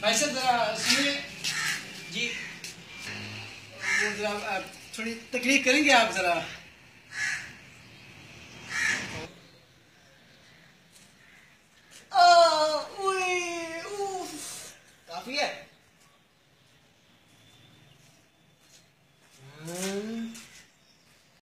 भाई साहब जरा सुनिए जी, जरा थोड़ी तकलीफ करेंगे आप जरा।